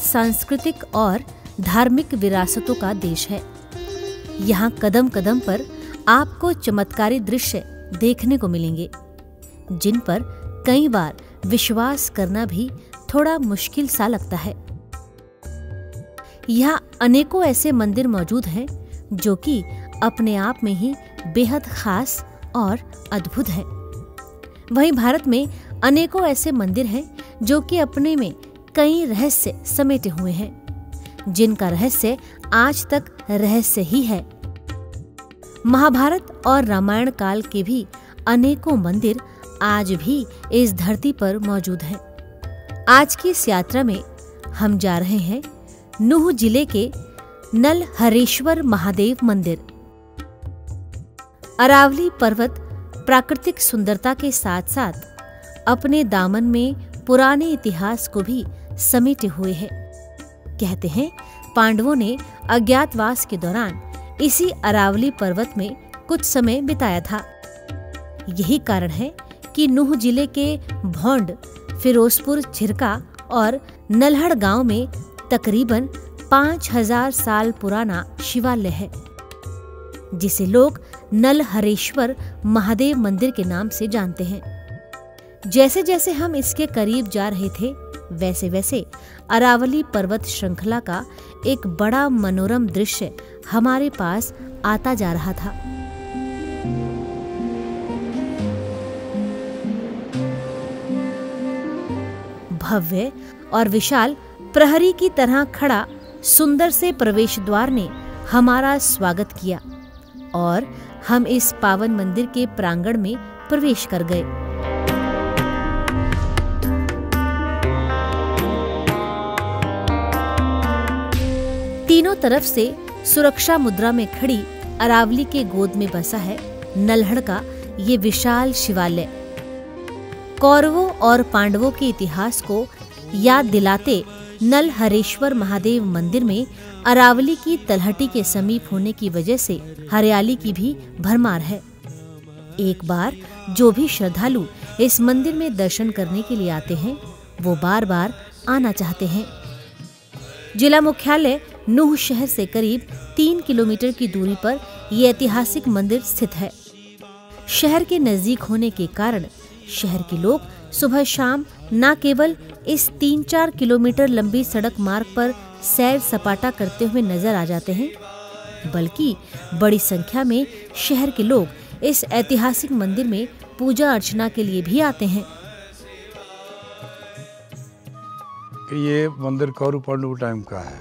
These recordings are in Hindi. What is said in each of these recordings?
सांस्कृतिक और धार्मिक विरासतों का देश है। यहाँ कदम कदम पर आपको चमत्कारी दृश्य देखने को मिलेंगे, जिन पर कई बार विश्वास करना भी थोड़ा मुश्किल सा लगता है। यहाँ अनेकों ऐसे मंदिर मौजूद हैं जो कि अपने आप में ही बेहद खास और अद्भुत हैं। वहीं भारत में अनेकों ऐसे मंदिर हैं जो कि अपने में कई रहस्य समेटे हुए हैं, जिनका रहस्य आज तक रहस्य ही है। महाभारत और रामायण काल के भी अनेकों मंदिर आज भी इस धरती पर मौजूद हैं। आज की इस यात्रा में हम जा रहे हैं नूह जिले के नलहरेश्वर महादेव मंदिर। अरावली पर्वत प्राकृतिक सुंदरता के साथ साथ अपने दामन में पुराने इतिहास को भी समेटे हुए है। कहते हैं पांडवों ने अज्ञातवास के दौरान इसी अरावली पर्वत में कुछ समय बिताया था। यही कारण है कि नूह जिले के भौंड, फिरोजपुर, झिरका और नल्हड़ गांव में तकरीबन 5000 साल पुराना शिवालय है, जिसे लोग नलहरेश्वर महादेव मंदिर के नाम से जानते हैं। जैसे जैसे हम इसके करीब जा रहे थे, वैसे वैसे अरावली पर्वत श्रृंखला का एक बड़ा मनोरम दृश्य हमारे पास आता जा रहा था। भव्य और विशाल प्रहरी की तरह खड़ा सुंदर से प्रवेश द्वार ने हमारा स्वागत किया और हम इस पावन मंदिर के प्रांगण में प्रवेश कर गए। तीनों तरफ से सुरक्षा मुद्रा में खड़ी अरावली के गोद में बसा है नल्हड़ का ये विशाल शिवालय। कौरवों और पांडवों के इतिहास को याद दिलाते नलहरेश्वर महादेव मंदिर में अरावली की तलहटी के समीप होने की वजह से हरियाली की भी भरमार है। एक बार जो भी श्रद्धालु इस मंदिर में दर्शन करने के लिए आते हैं, वो बार बार आना चाहते हैं। जिला मुख्यालय नूह शहर से करीब 3 किलोमीटर की दूरी पर यह ऐतिहासिक मंदिर स्थित है। शहर के नजदीक होने के कारण शहर के लोग सुबह शाम न केवल इस 3-4 किलोमीटर लंबी सड़क मार्ग पर सैर सपाटा करते हुए नजर आ जाते हैं, बल्कि बड़ी संख्या में शहर के लोग इस ऐतिहासिक मंदिर में पूजा अर्चना के लिए भी आते हैं। ये मंदिर कौरव पांडव टाइम का है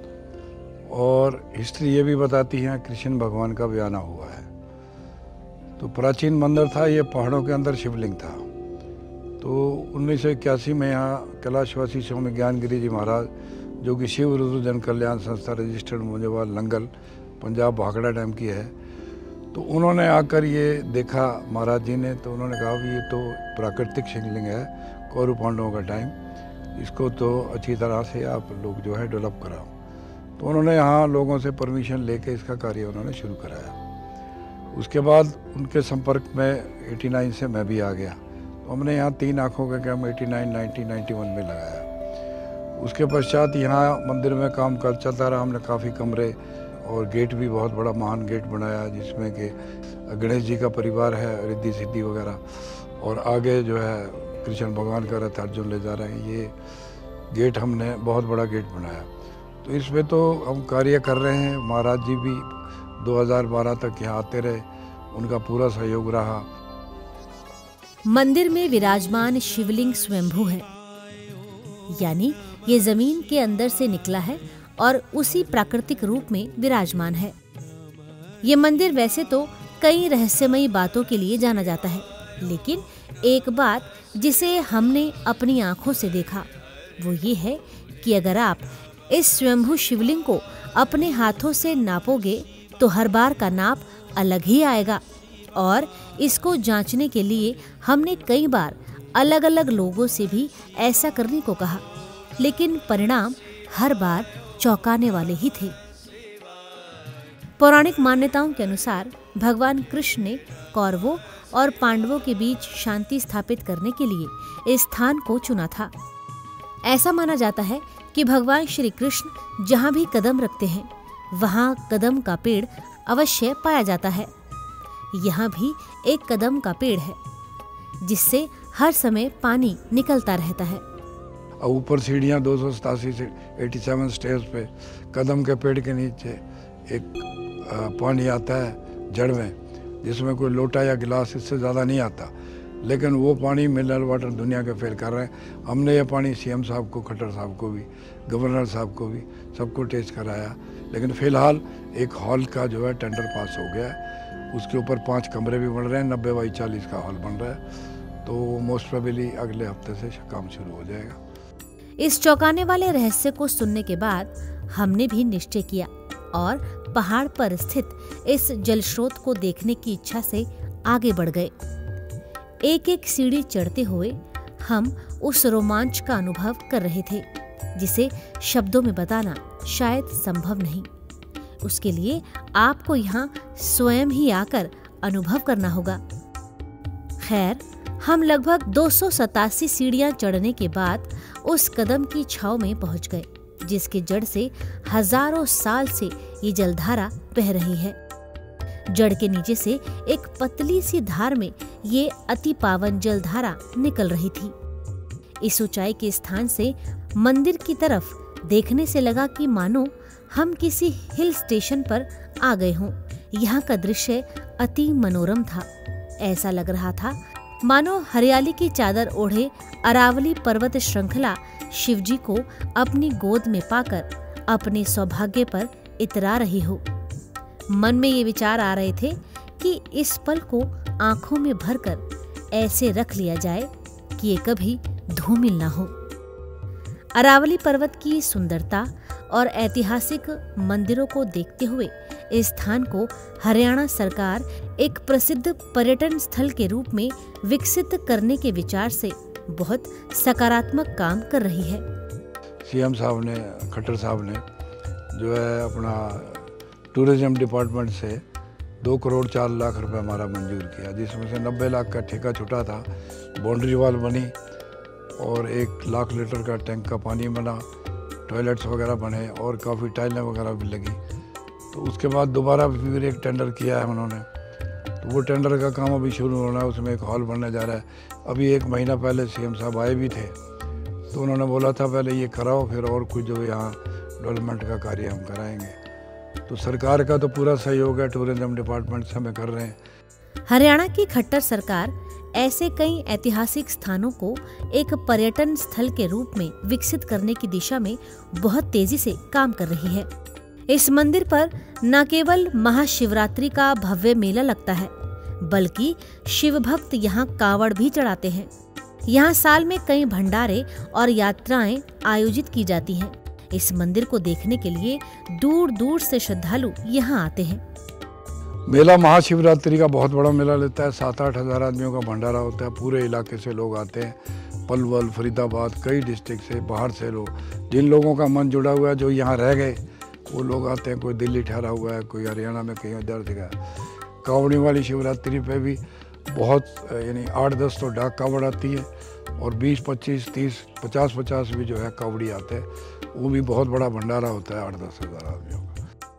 और हिस्ट्री ये भी बताती है कृष्ण भगवान का भी आना हुआ है। तो प्राचीन मंदिर था, ये पहाड़ों के अंदर शिवलिंग था। तो 1981 में यहाँ कैलाशवासी स्वामी ज्ञानगिरी जी महाराज, जो कि शिव रुद्र जन कल्याण संस्था रजिस्टर्ड मुंजेवाल नंगल पंजाब भाखड़ा डैम की है, तो उन्होंने आकर ये देखा महाराज जी ने, तो उन्होंने कहा भी ये तो प्राकृतिक शिवलिंग है कौरव पांडवों का टाइम, इसको तो अच्छी तरह से आप लोग जो है डेवलप कराओ। तो उन्होंने यहाँ लोगों से परमिशन लेके इसका कार्य उन्होंने शुरू कराया। उसके बाद उनके संपर्क में 89 से मैं भी आ गया। तो हमने यहाँ 3 आँखों का कैंप 89, 90, 91 में लगाया। उसके पश्चात यहाँ मंदिर में काम कर चलता रहा। हमने काफ़ी कमरे और गेट भी बहुत बड़ा महान गेट बनाया, जिसमें कि गणेश जी का परिवार है, रिद्धि सिद्धि वगैरह, और आगे जो है कृष्ण भगवान का रथ अर्जुन ले जा रहे हैं। ये गेट हमने बहुत बड़ा गेट बनाया। तो इसमें तो हम कार्य कर रहे हैं। महाराज जी भी 2012 तक यहाँ आते रहे, उनका पूरा सहयोग रहा। मंदिर में विराजमान शिवलिंग स्वयंभू है, यानी ये जमीन के अंदर से निकला है और उसी प्राकृतिक रूप में विराजमान है। ये मंदिर वैसे तो कई रहस्यमयी बातों के लिए जाना जाता है, लेकिन एक बात जिसे हमने अपनी आंखों से देखा वो ये है कि अगर आप इस स्वयंभू शिवलिंग को अपने हाथों से नापोगे तो हर बार का नाप अलग ही आएगा। और इसको जांचने के लिए हमने कई बार अलग अलग लोगों से भी ऐसा करने को कहा, लेकिन परिणाम हर बार चौंकाने वाले ही थे। पौराणिक मान्यताओं के अनुसार भगवान कृष्ण ने कौरवों और पांडवों के बीच शांति स्थापित करने के लिए इस स्थान को चुना था। ऐसा माना जाता है कि भगवान श्री कृष्ण जहाँ भी कदम रखते हैं वहाँ कदम का पेड़ अवश्य पाया जाता है। यहाँ भी एक कदम का पेड़ है जिससे हर समय पानी निकलता रहता है। ऊपर सीढ़ियाँ 287 से 87 स्टेयर्स पे कदम के पेड़ के नीचे एक पानी आता है जड़ में, जिसमें कोई लोटा या गिलास इससे ज़्यादा नहीं आता, लेकिन वो पानी मिनरल वाटर दुनिया के फेल कर रहे हैं। हमने ये पानी सीएम साहब को, खट्टर साहब को भी, गवर्नर साहब को भी, सबको टेस्ट कराया, लेकिन फ़िलहाल एक हॉल का जो है टेंडर पास हो गया है। उसके ऊपर 5 कमरे भी बन रहे हैं, 90 बाई 40 का हॉल बन रहा है, तो मोस्ट प्रोबेबली अगले हफ्ते से काम शुरू हो जाएगा। इस चौंकाने वाले रहस्य को सुनने के बाद हमने भी निश्चय किया और पहाड़ पर स्थित इस जल स्रोत को देखने की इच्छा से आगे बढ़ गए। एक एक सीढ़ी चढ़ते हुए हम उस रोमांच का अनुभव कर रहे थे जिसे शब्दों में बताना शायद संभव नहीं। उसके लिए आपको यहाँ स्वयं ही आकर अनुभव करना होगा। खैर, हम लगभग 287 सीढ़ियां चढ़ने के बाद उस कदम की छाव में पहुंच गए जिसके जड़ से हजारों साल से ये जलधारा बह रही है। जड़ के नीचे से एक पतली सी धार में ये अति पावन जलधारा निकल रही थी। इस ऊंचाई के स्थान से मंदिर की तरफ देखने से लगा कि मानो हम किसी हिल स्टेशन पर आ गए हों। यहाँ का दृश्य अति मनोरम था। ऐसा लग रहा था मानो हरियाली की चादर ओढ़े अरावली पर्वत श्रृंखला शिवजी को अपनी गोद में पाकर अपने सौभाग्य पर इतरा रही हो। मन में ये विचार आ रहे थे कि इस पल को आंखों में भरकर ऐसे रख लिया जाए कि ये कभी धूमिल ना हो। अरावली पर्वत की सुंदरता और ऐतिहासिक मंदिरों को देखते हुए इस स्थान को हरियाणा सरकार एक प्रसिद्ध पर्यटन स्थल के रूप में विकसित करने के विचार से बहुत सकारात्मक काम कर रही है। सीएम साहब ने, खट्टर साहब ने जो है अपना टूरिज्म डिपार्टमेंट से 2 करोड़ 4 लाख रुपए हमारा मंजूर किया, जिसमें से 90 लाख का ठेका छुटा था। बाउंड्री वॉल बनी और 1 लाख लीटर का टैंक का पानी बना, टॉयलेट्स वगैरह बने और काफ़ी टाइलें वगैरह भी लगी। तो उसके बाद दोबारा फिर एक टेंडर किया है उन्होंने, तो वो टेंडर का काम अभी शुरू होना है। उसमें एक हॉल बनने जा रहा है। अभी 1 महीना पहले सीएम साहब आए भी थे, तो उन्होंने बोला था पहले ये कराओ, फिर और कुछ जो यहाँ डेवलपमेंट का कार्य हम कराएंगे। तो सरकार का तो पूरा सहयोग है, टूरिज्म डिपार्टमेंट से हमें कर रहे हैं। हरियाणा की खट्टर सरकार ऐसे कई ऐतिहासिक स्थानों को एक पर्यटन स्थल के रूप में विकसित करने की दिशा में बहुत तेजी से काम कर रही है। इस मंदिर पर न केवल महाशिवरात्रि का भव्य मेला लगता है, बल्कि शिव भक्त यहाँ कांवड़ भी चढ़ाते हैं। यहाँ साल में कई भंडारे और यात्राएं आयोजित की जाती हैं। इस मंदिर को देखने के लिए दूर दूर से श्रद्धालु यहाँ आते हैं। मेला महाशिवरात्रि का बहुत बड़ा मेला लेता है। 7-8 हज़ार आदमियों का भंडारा होता है। पूरे इलाके से लोग आते हैं, पलवल, फरीदाबाद, कई डिस्ट्रिक्ट से, बाहर से लोग। जिन लोगों का मन जुड़ा हुआ है, जो यहाँ रह गए, वो लोग आते हैं। कोई दिल्ली ठहरा हुआ है, कोई हरियाणा में कहीं उधर से गया। कांवड़ी वाली शिवरात्रि पे भी बहुत यानी 8-10 तो डाक कांवड़ आती है और 20, 25, 30, 50 भी जो है कांवड़ी आते हैं। वो भी बहुत बड़ा भंडारा होता है 8-10 हज़ार आदमियों का।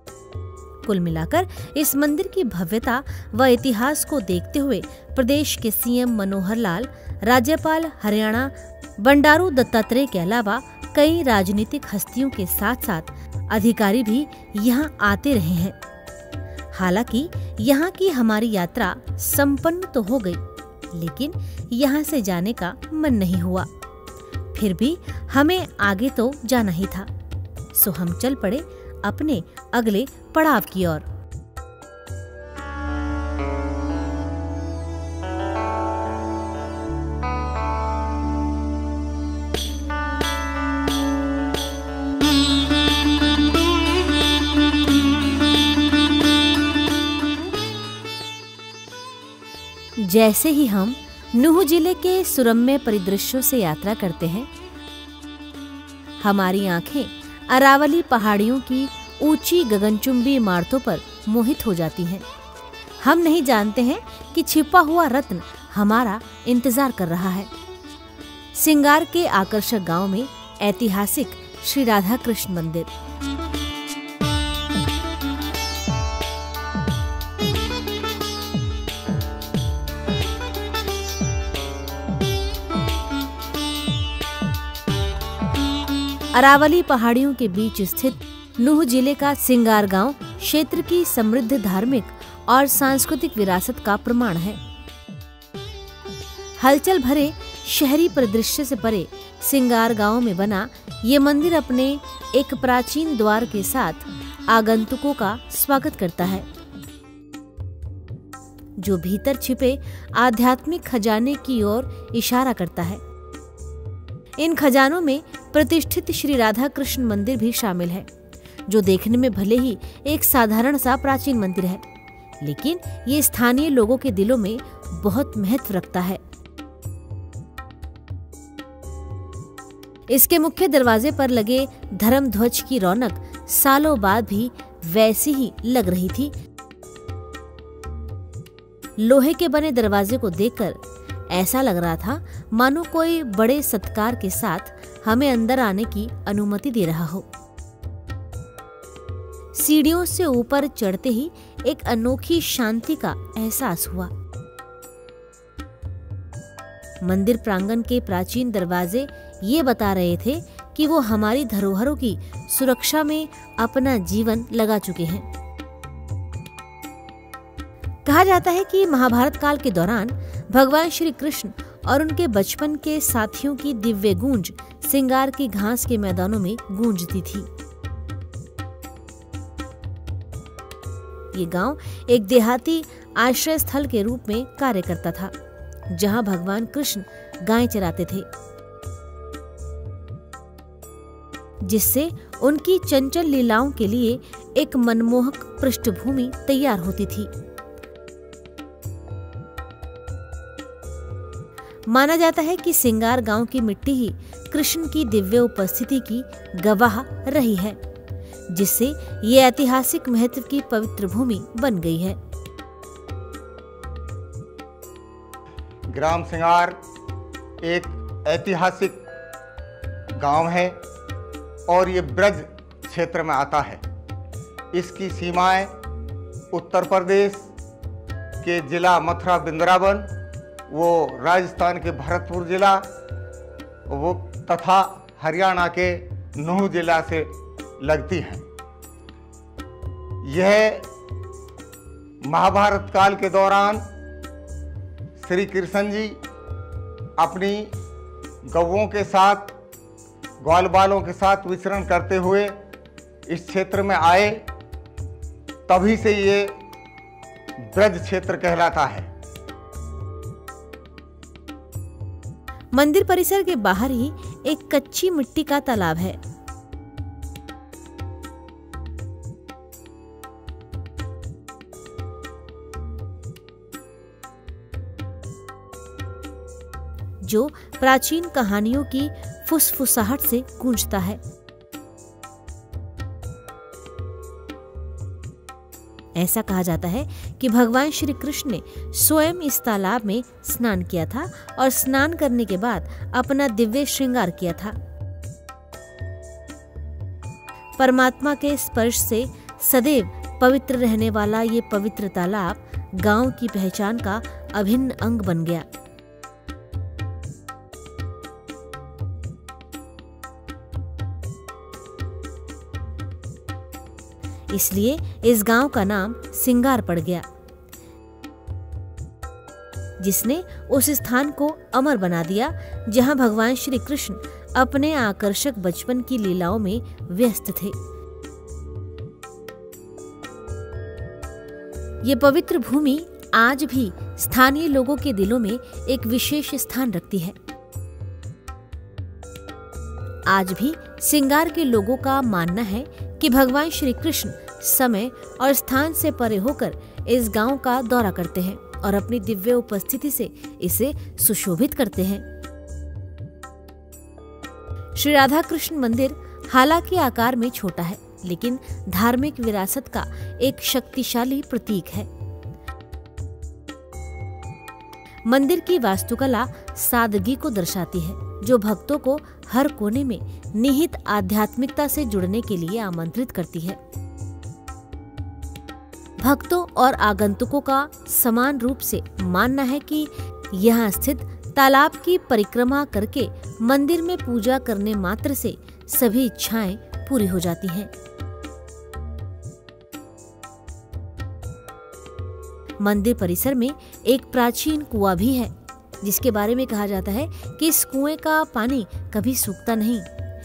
कुल मिलाकर इस मंदिर की भव्यता व इतिहास को देखते हुए प्रदेश के सीएम मनोहर लाल, राज्यपाल हरियाणा बंडारू दत्तात्रेय के अलावा कई राजनीतिक हस्तियों के साथ साथ अधिकारी भी यहाँ आते रहे हैं। हालांकि यहाँ की हमारी यात्रा संपन्न तो हो गई, लेकिन यहाँ से जाने का मन नहीं हुआ। फिर भी हमें आगे तो जाना ही था, सो हम चल पड़े अपने अगले पड़ाव की ओर। जैसे ही हम नूह जिले के सुरम्य परिदृश्यों से यात्रा करते हैं, हमारी आंखें अरावली पहाड़ियों की ऊंची गगनचुंबी इमारतों पर मोहित हो जाती हैं। हम नहीं जानते हैं कि छिपा हुआ रत्न हमारा इंतजार कर रहा है। सिंगार के आकर्षक गांव में ऐतिहासिक श्री राधा कृष्ण मंदिर। अरावली पहाड़ियों के बीच स्थित नूह जिले का सिंगार गांव क्षेत्र की समृद्ध धार्मिक और सांस्कृतिक विरासत का प्रमाण है। हलचल भरे शहरी परिदृश्य से परे सिंगार गांव में बना ये मंदिर अपने एक प्राचीन द्वार के साथ आगंतुकों का स्वागत करता है, जो भीतर छिपे आध्यात्मिक खजाने की ओर इशारा करता है। इन खजानों में प्रतिष्ठित श्री राधा कृष्ण मंदिर भी शामिल है, जो देखने में भले ही एक साधारण सा प्राचीन मंदिर है, लेकिन ये स्थानीय लोगों के दिलों में बहुत महत्व रखता है। इसके मुख्य दरवाजे पर लगे धर्म ध्वज की रौनक सालों बाद भी वैसी ही लग रही थी। लोहे के बने दरवाजे को देखकर ऐसा लग रहा था मानो कोई बड़े सत्कार के साथ हमें अंदर आने की अनुमति दे रहा हो। सीढ़ियों से ऊपर चढ़ते ही एक अनोखी शांति का एहसास हुआ। मंदिर प्रांगण के प्राचीन दरवाजे ये बता रहे थे कि वो हमारी धरोहरों की सुरक्षा में अपना जीवन लगा चुके हैं। कहा जाता है कि महाभारत काल के दौरान भगवान श्री कृष्ण और उनके बचपन के साथियों की दिव्य गूंज सिंगार की घास के मैदानों में गूंजती थी। ये गांव एक देहाती आश्रय स्थल के रूप में कार्य करता था, जहां भगवान कृष्ण गायें चराते थे, जिससे उनकी चंचल लीलाओं के लिए एक मनमोहक पृष्ठभूमि तैयार होती थी। माना जाता है कि सिंगार गांव की मिट्टी ही कृष्ण की दिव्य उपस्थिति की गवाह रही है, जिससे ये ऐतिहासिक महत्व की पवित्र भूमि बन गई है। ग्राम सिंगार एक ऐतिहासिक गांव है और ये ब्रज क्षेत्र में आता है। इसकी सीमाएं उत्तर प्रदेश के जिला मथुरा वृंदावन, वो राजस्थान के भरतपुर जिला, वो तथा हरियाणा के नूह जिला से लगती हैं। यह महाभारत काल के दौरान श्री कृष्ण जी अपनी गौओं के साथ, ग्वाल बालों के साथ विचरण करते हुए इस क्षेत्र में आए, तभी से ये ब्रज क्षेत्र कहलाता है। मंदिर परिसर के बाहर ही एक कच्ची मिट्टी का तालाब है। जो प्राचीन कहानियों की फुसफुसाहट से गूंजता है। ऐसा कहा जाता है कि भगवान श्री कृष्ण ने स्वयं इस तालाब में स्नान किया था और स्नान करने के बाद अपना दिव्य श्रृंगार किया था। परमात्मा के स्पर्श से सदैव पवित्र रहने वाला ये पवित्र तालाब गांव की पहचान का अभिन्न अंग बन गया। इसलिए इस गांव का नाम सिंगार पड़ गया, जिसने उस स्थान को अमर बना दिया जहां भगवान श्री कृष्ण अपने आकर्षक बचपन की लीलाओं में व्यस्त थे। ये पवित्र भूमि आज भी स्थानीय लोगों के दिलों में एक विशेष स्थान रखती है। आज भी सिंगार के लोगों का मानना है कि भगवान श्री कृष्ण समय और स्थान से परे होकर इस गांव का दौरा करते हैं और अपनी दिव्य उपस्थिति से इसे सुशोभित करते हैं। श्री राधा कृष्ण मंदिर हालांकि आकार में छोटा है, लेकिन धार्मिक विरासत का एक शक्तिशाली प्रतीक है। मंदिर की वास्तुकला सादगी को दर्शाती है, जो भक्तों को हर कोने में निहित आध्यात्मिकता से जुड़ने के लिए आमंत्रित करती है। भक्तों और आगंतुकों का समान रूप से मानना है कि यहाँ स्थित तालाब की परिक्रमा करके मंदिर में पूजा करने मात्र से सभी इच्छाएं पूरी हो जाती हैं। मंदिर परिसर में एक प्राचीन कुआं भी है, जिसके बारे में कहा जाता है कि इस कुएं का पानी कभी सूखता नहीं।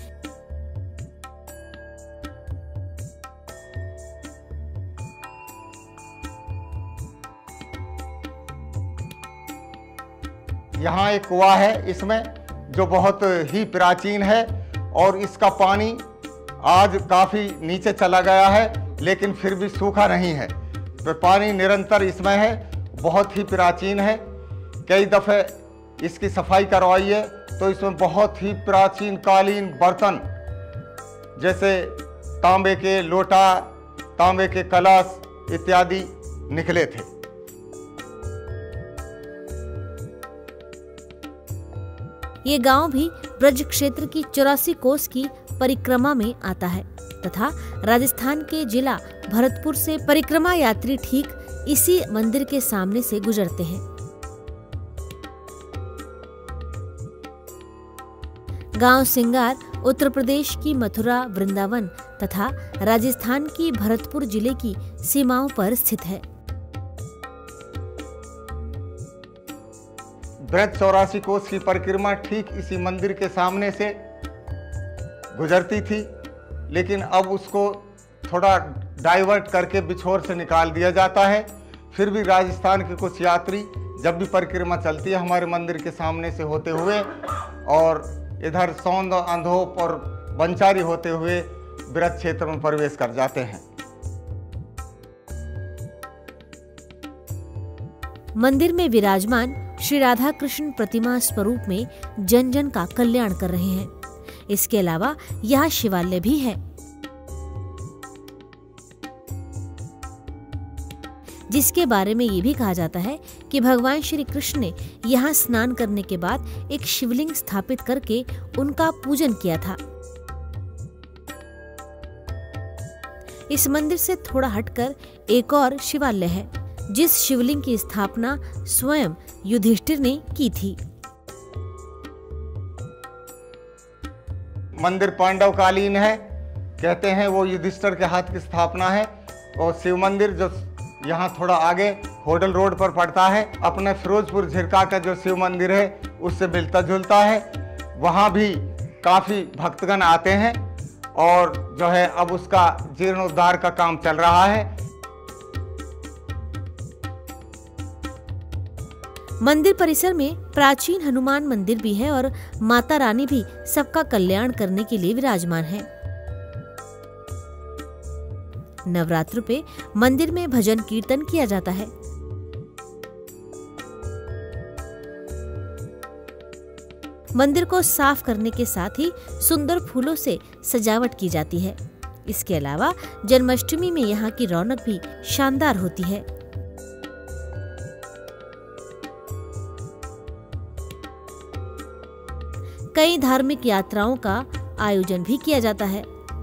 यहाँ एक कुआं है इसमें, जो बहुत ही प्राचीन है और इसका पानी आज काफ़ी नीचे चला गया है, लेकिन फिर भी सूखा नहीं है। तो पानी निरंतर इसमें है, बहुत ही प्राचीन है। कई दफ़े इसकी सफाई करवाई है तो इसमें बहुत ही प्राचीन कालीन बर्तन, जैसे तांबे के लोटा, तांबे के कलश इत्यादि निकले थे। ये गांव भी ब्रज क्षेत्र की 84 कोस की परिक्रमा में आता है तथा राजस्थान के जिला भरतपुर से परिक्रमा यात्री ठीक इसी मंदिर के सामने से गुजरते हैं। गांव सिंगार उत्तर प्रदेश की मथुरा, वृंदावन तथा राजस्थान की भरतपुर जिले की सीमाओं पर स्थित है। ब्रज 84 कोस की परिक्रमा ठीक इसी मंदिर के सामने से गुजरती थी, लेकिन अब उसको थोड़ा डाइवर्ट करके बिछोर से निकाल दिया जाता है। फिर भी राजस्थान के कुछ यात्री जब भी परिक्रमा चलती है हमारे मंदिर के सामने से होते हुए और इधर सौंद, अंधोप और बंचारी होते हुए ब्रज क्षेत्र में प्रवेश कर जाते हैं। मंदिर में विराजमान श्री राधा कृष्ण प्रतिमा स्वरूप में जन जन का कल्याण कर रहे हैं। इसके अलावा यहाँ शिवालय भी है, जिसके बारे में ये भी कहा जाता है कि भगवान श्री कृष्ण ने यहाँ स्नान करने के बाद एक शिवलिंग स्थापित करके उनका पूजन किया था। इस मंदिर से थोड़ा हटकर एक और शिवालय है, जिस शिवलिंग की स्थापना स्वयं युधिष्ठिर ने की थी। मंदिर पांडव कालीन है, कहते हैं वो युधिष्ठिर के हाथ की स्थापना है। और शिव मंदिर जो यहाँ थोड़ा आगे होडल रोड पर पड़ता है, अपने फिरोजपुर झिरका का जो शिव मंदिर है उससे मिलता जुलता है। वहाँ भी काफ़ी भक्तगण आते हैं और जो है अब उसका जीर्णोद्धार का काम चल रहा है। मंदिर परिसर में प्राचीन हनुमान मंदिर भी है और माता रानी भी सबका कल्याण करने के लिए विराजमान है। नवरात्र पे मंदिर में भजन कीर्तन किया जाता है। मंदिर को साफ करने के साथ ही सुंदर फूलों से सजावट की जाती है। इसके अलावा जन्माष्टमी में यहाँ की रौनक भी शानदार होती है। कई धार्मिक यात्राओं का आयोजन भी किया जाता है।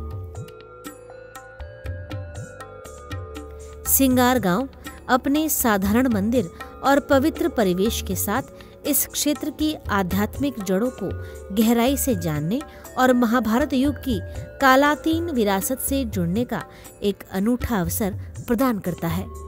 सिंगार गांव अपने साधारण मंदिर और पवित्र परिवेश के साथ इस क्षेत्र की आध्यात्मिक जड़ों को गहराई से जानने और महाभारत युग की कालातीन विरासत से जुड़ने का एक अनूठा अवसर प्रदान करता है।